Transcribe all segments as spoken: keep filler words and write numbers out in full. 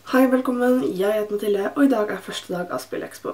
Hei, velkommen. Jeg heter Mathilde, og i dag er første dag av Spillekspo.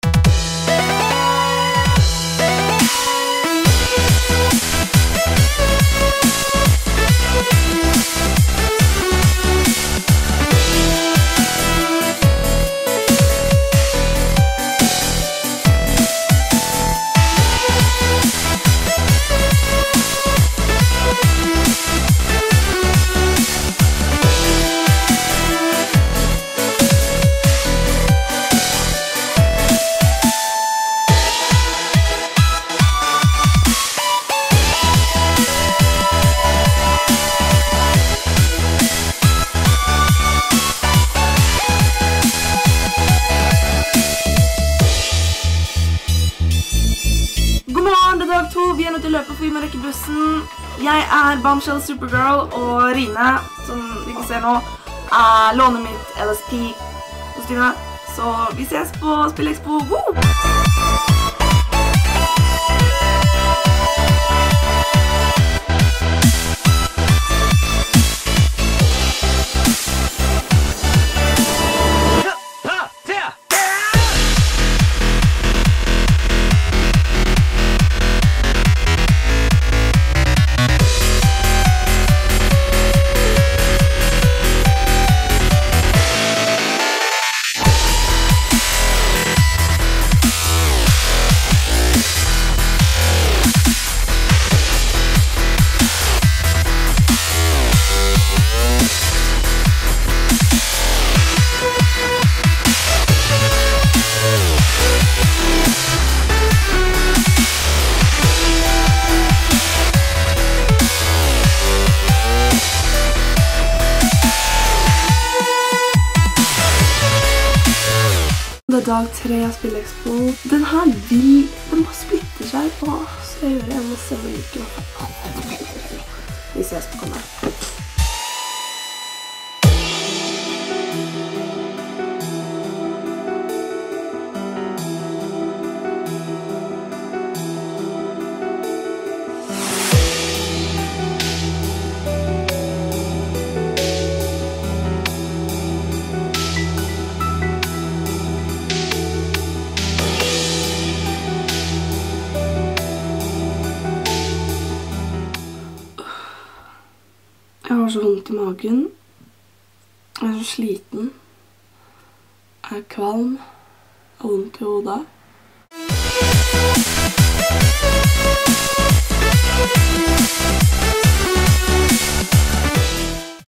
Vi er nødt til å løpe, for vi må rekke bussen. Jeg er Bombshell Supergirl, og Rine, som vi kan se nå, er låner mitt L S P-kostyme. Så vi ses på Spillekspo. Woo! Det er dag tre av Spillekspo. Den her vil... Den bare splitter seg. Åh, så jeg gjør en masse myke. Vi ses på kanalen. Jeg har så vondt i magen, jeg er så sliten, jeg er kvalm, jeg har vondt i hodet.